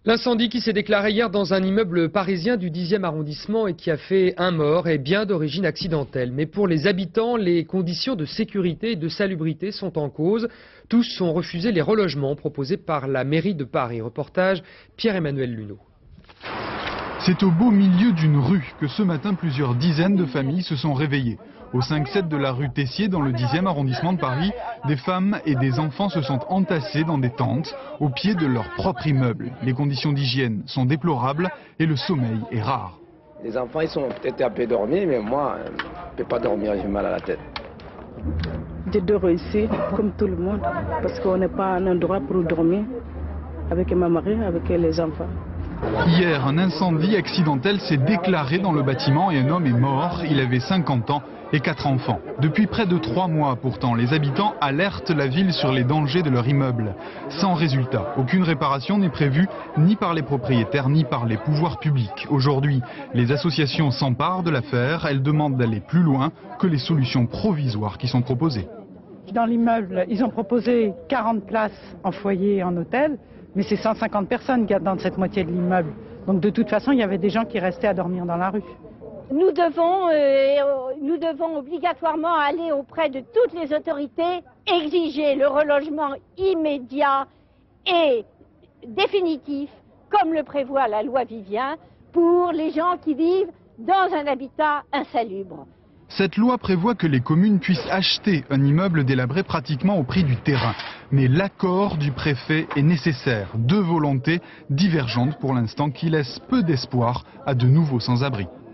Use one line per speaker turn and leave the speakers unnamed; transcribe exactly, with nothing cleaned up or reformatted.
L'incendie qui s'est déclaré hier dans un immeuble parisien du dixième arrondissement et qui a fait un mort est bien d'origine accidentelle. Mais pour les habitants, les conditions de sécurité et de salubrité sont en cause. Tous ont refusé les relogements proposés par la mairie de Paris. Reportage Pierre-Emmanuel Luneau.
C'est au beau milieu d'une rue que ce matin plusieurs dizaines de familles se sont réveillées. Au cinq sept de la rue Tessier, dans le dixième arrondissement de Paris, des femmes et des enfants se sont entassés dans des tentes au pied de leur propre immeuble. Les conditions d'hygiène sont déplorables et le sommeil est rare.
Les enfants ils sont peut-être un peu dormis, mais moi je ne peux pas dormir, j'ai mal à la tête.
Je dors ici comme tout le monde parce qu'on n'est pas un endroit pour dormir avec ma mari, avec les enfants.
Hier, un incendie accidentel s'est déclaré dans le bâtiment et un homme est mort. Il avait cinquante ans et quatre enfants. Depuis près de trois mois pourtant, les habitants alertent la ville sur les dangers de leur immeuble. Sans résultat, aucune réparation n'est prévue ni par les propriétaires ni par les pouvoirs publics. Aujourd'hui, les associations s'emparent de l'affaire. Elles demandent d'aller plus loin que les solutions provisoires qui sont proposées.
Dans l'immeuble, ils ont proposé quarante places en foyer et en hôtel. Mais c'est cent cinquante personnes dans cette moitié de l'immeuble. Donc de toute façon, il y avait des gens qui restaient à dormir dans la rue.
Nous devons, euh, nous devons obligatoirement aller auprès de toutes les autorités, exiger le relogement immédiat et définitif, comme le prévoit la loi Vivien, pour les gens qui vivent dans un habitat insalubre.
Cette loi prévoit que les communes puissent acheter un immeuble délabré pratiquement au prix du terrain. Mais l'accord du préfet est nécessaire. Deux volontés divergentes pour l'instant qui laissent peu d'espoir à de nouveaux sans-abri.